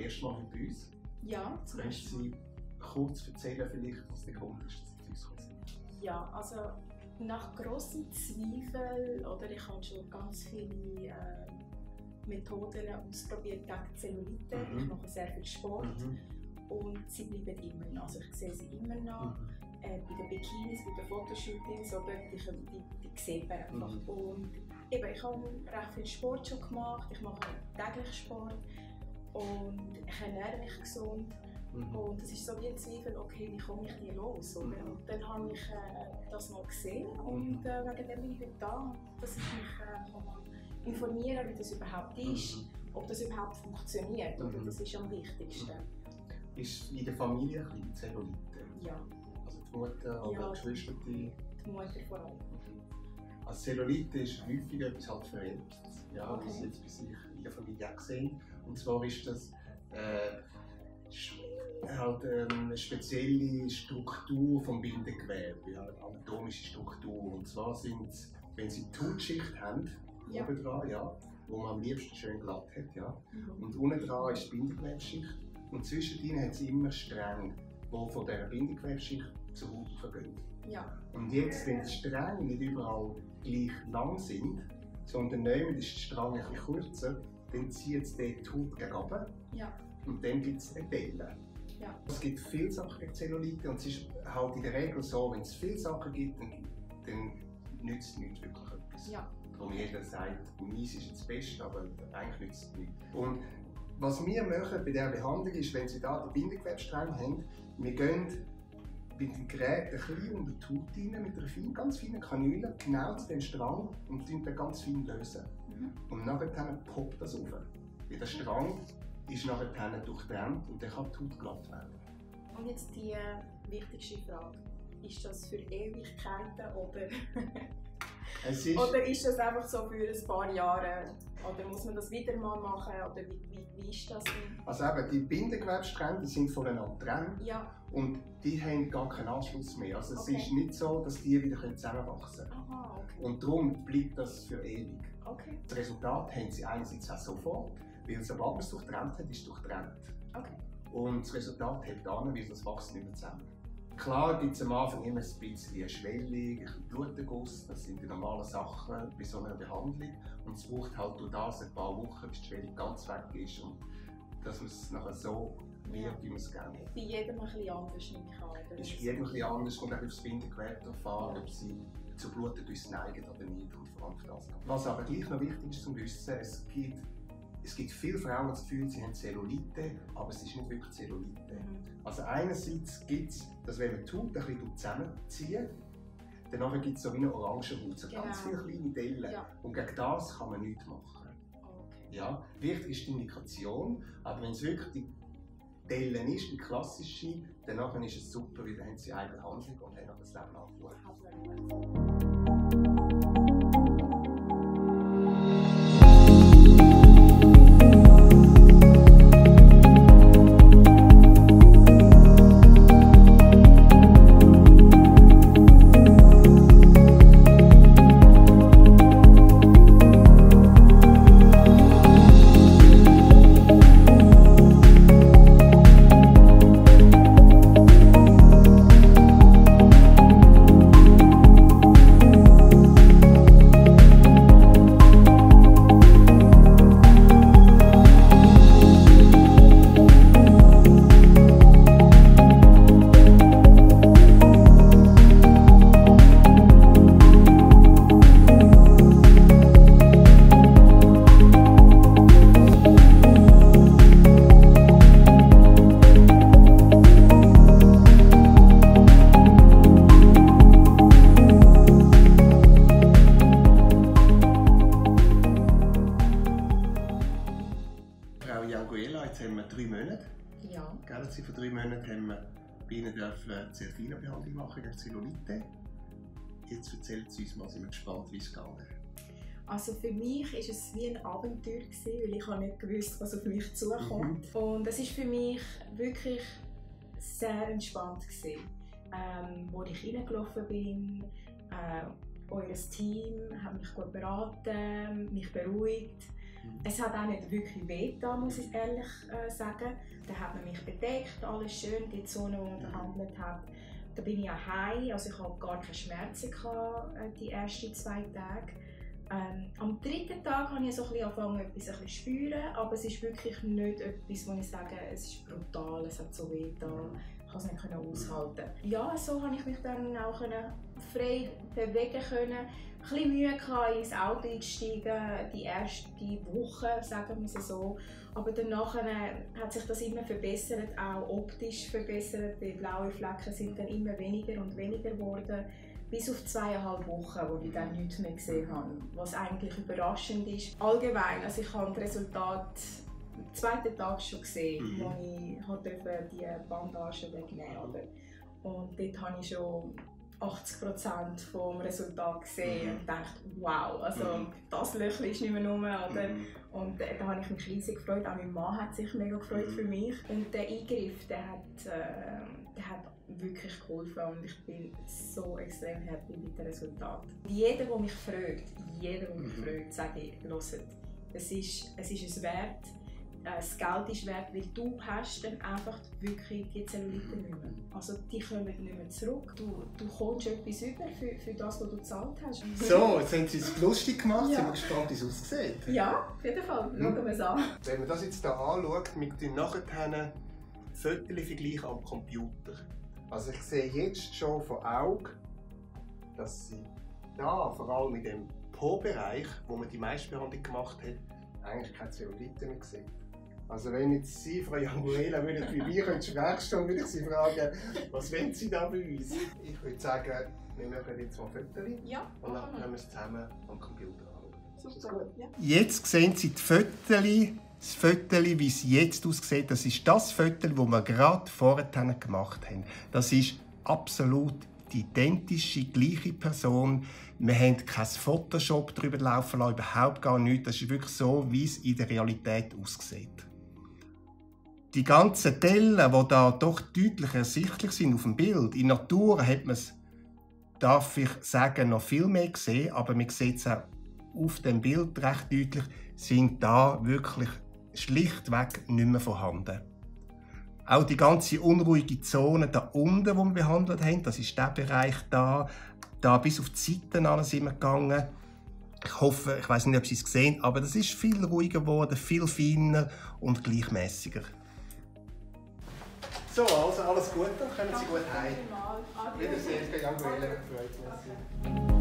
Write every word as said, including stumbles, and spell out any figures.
erste Mal bei uns. Ja, zum Können ersten Mal. Sie kurz erzählen, vielleicht, was der Grund ist, dass Sie zu uns gekommen sind? Ja, also nach grossen Zweifeln, oder ich habe schon ganz viele äh, Methoden ausprobiert gegen Zellulite. Mhm. Ich mache sehr viel Sport Mhm. und sie bleiben immer noch. Also ich sehe sie immer noch. Mhm. Äh, bei den Bikinis, bei den Fotoshootings, oder, die, die, die sieht man einfach. Mhm. Und eben, ich habe recht viel Sport schon gemacht, ich mache täglich Sport und ich ernähre mich gesund. Mhm. Und es ist so wie ein Zweifel, okay, wie komme ich die los? Oder? Mhm. Und dann habe ich äh, das mal gesehen und äh, wegen dem bin ich da, dass ich mich äh, kann mal informieren, wie das überhaupt ist, Mhm. ob das überhaupt funktioniert. Oder? Mhm. Das ist am wichtigsten. Ist in der Familie ein bisschen Zellulite? Ja, Also die Mutter oder Ja. die Geschwister? Die... die Mutter vor allem. Also Zellulite ist häufig etwas halt vererbt. Ja, Okay. das jetzt bei sich in der Familie auch gesehen. Und zwar ist das äh, sch- halt ähm, eine spezielle Struktur vom Bindegewebe, ja, eine anatomische Struktur. Und zwar sind, wenn sie die Hautschicht haben, Ja. oben dran, ja, wo man am liebsten schön glatt hat, ja. Mhm. Und unten dran ist die Bindegewebsschicht. Und zwischen ihnen hat sie immer Stränge, die von dieser Bindegewebsschicht zur Haut vergehen. Ja, Und jetzt, wenn die Stränge nicht überall gleich lang sind, sondern neben ist die Strang etwas kürzer, dann zieht es die Haut gegen oben ja, und dann gibt es eine Delle. ja. Es gibt viele Sachen gegen Zellulite und es ist halt in der Regel so, wenn es viele Sachen gibt, dann, dann nützt es nicht wirklich etwas. Ja. Darum jeder sagt, meins ist jetzt das Beste, aber eigentlich nützt es nichts. Und was wir machen bei dieser Behandlung ist, wenn Sie da die Bindegewebsstränge haben, wir gehen mit dem Gerät ein bisschen unter die Haut rein, mit einer feinen, ganz feinen Kanüle, genau zu dem Strang und den ganz fein lösen. Mhm. Und nachher poppt das auf. Weil der Strang ist nachher durchtrennt und dann kann die Haut glatt werden. Und jetzt die äh, wichtigste Frage. Ist das für Ewigkeiten oder, Es ist, oder ist das einfach so für ein paar Jahre? Oder muss man das wieder mal machen? Oder wie, wie, wie ist das? also eben, die Bindegewebsstränge die sind voneinander getrennt Ja, und die haben gar keinen Anschluss mehr. Also es Okay. ist nicht so, dass die wieder zusammenwachsen können. aha, okay. Und darum bleibt das für ewig. Okay, Das Resultat haben sie einerseits auch sofort, weil sobald man es durchtrennt hat, ist es durchtrennt. okay. Und das Resultat hält an, weil das wächst nicht mehr zusammen. Klar gibt es am Anfang immer ein bisschen eine Schwellung, ein bisschen Bluterguss, das sind die normalen Sachen bei so einer Behandlung. Und es braucht halt durch das ein paar Wochen, bis die Schwellung ganz weg ist und dass man es nachher so wird, wie man es gerne hat. Bei jedem ein bisschen anders, nehme ich an. oder? Das ist bei jedem ein bisschen anders, kommt auch aufs Bindegewebe drauf an, ob sie zu Bluterdüsen neigen oder nicht. Und vor allem für das. Was aber gleich noch wichtig ist zu wissen, es gibt, es gibt viele Frauen, die das Gefühl, sie haben Zellulite, aber es ist nicht wirklich Zellulite. Mhm. Also einerseits gibt es, dass wenn man die Haut ein bisschen zusammenzieht, dann gibt es so wie eine Orangenhaut, so ganz Genau. viele kleine Dellen. Ja. Und gegen das kann man nichts machen. Okay. Ja, wichtig ist die Indikation, aber wenn es wirklich die Dellen ist, die klassische, dann ist es super, weil dann haben sie eine Behandlung und haben noch das Leben angehört. Also, Frau Janguela, jetzt haben wir drei Monate. ja. Gell, jetzt vor drei Monaten haben wir bei Ihnen dürfen eine Zellfina-Behandlung machen gegen Zellulite. Jetzt erzählen Sie uns mal, sind wir gespannt, wie es gegangen ist. Also für mich war es wie ein Abenteuer, gewesen, weil ich nicht gewusst, was auf mich zukommt. Mhm. Und es war für mich wirklich sehr entspannt gewesen. Ähm, wo ich reingelaufen bin, äh, euer Team hat mich gut beraten, mich beruhigt. Es hat auch nicht wirklich wehgetan, muss ich ehrlich äh, sagen. Da hat man mich bedeckt, alles schön, die Zone, die man behandelt hat. Da bin ich auch heim, also ich hatte gar keine Schmerzen gehabt, äh, die ersten zwei Tage. Ähm, am dritten Tag habe ich so ein bisschen angefangen, etwas ein bisschen zu spüren, aber es ist wirklich nicht etwas, wo ich sage, es ist brutal, es hat so wehgetan. Ich konnte es nicht aushalten. Ja, so konnte ich mich dann auch frei bewegen können. Ein bisschen Mühe hatte, ins Auto einzusteigen, die erste Woche, sagen wir es so. Aber danach hat sich das immer verbessert, auch optisch verbessert. Die blauen Flecken sind dann immer weniger und weniger geworden. Bis auf zweieinhalb Wochen, wo ich dann nichts mehr gesehen habe. Was eigentlich überraschend ist. Allgemein, also ich habe das Resultat am zweiten Tag schon gesehen, mhm. wo ich halt die Bandagen wegnehmen durfte. Und dort habe ich schon achtzig Prozent vom Resultat gesehen mhm. und dachte, wow, also mhm. das Löchchen ist nicht mehr rum. Oder? Mhm. Und äh, da habe ich mich riesig gefreut, auch mein Mann hat sich mega gefreut für mich. Und der Eingriff, der hat, äh, der hat wirklich geholfen und ich bin so extrem happy mit dem Resultat. Jeder, der mich fragt, jeder, der mich mhm. fragt, sage ich, hört, es ist, es ist es wert, das Geld ist wert, weil du hast dann einfach wirklich die Zellulite nicht mehr. Also die kommen nicht mehr zurück. Du, du kommst etwas über für, für das, was du gezahlt hast. So, jetzt haben Sie es lustig gemacht. Ja. Sind wir gespannt, wie es aussieht. Ja, auf jeden Fall. Schauen wir es an. Wenn man das jetzt hier anschaut, wir nachher Fotos vergleichen am Computer. Also ich sehe jetzt schon von Augen, dass Sie da, vor allem in dem Po-Bereich, wo man die meiste Behandlung gemacht hat, eigentlich keine Zellulite mehr sehen. Also wenn jetzt Sie, Frau Janguela, bei mir ins Werk stehen, würde ich Sie fragen, was wollen Sie da bei uns? Ich würde sagen, wir machen jetzt mal Fotos ja, und dann können wir es zusammen am Computer anschauen. Super, ja. Jetzt sehen Sie die Fotos, das Foto, wie es jetzt aussieht. Das ist das Foto, das wir gerade vorher gemacht haben. Das ist absolut die identische, gleiche Person. Wir haben kein Photoshop darüber laufen lassen, überhaupt gar nichts. Das ist wirklich so, wie es in der Realität aussieht. Die ganzen Dellen, die da doch deutlich ersichtlich sind auf dem Bild, in Natur hat man es, darf ich sagen, noch viel mehr gesehen, aber man sieht es auch auf dem Bild recht deutlich, sind da wirklich schlichtweg nicht mehr vorhanden. Auch die ganze unruhige Zone da unten, die wir behandelt haben, das ist der Bereich da, da bis auf die Seiten an sind wir gegangen. Ich hoffe, ich weiß nicht, ob Sie es sehen, aber das ist viel ruhiger geworden, viel feiner und gleichmäßiger. So, also alles Gute, kommen Sie gut heim. Wiedersehen, Janguela, freut mich.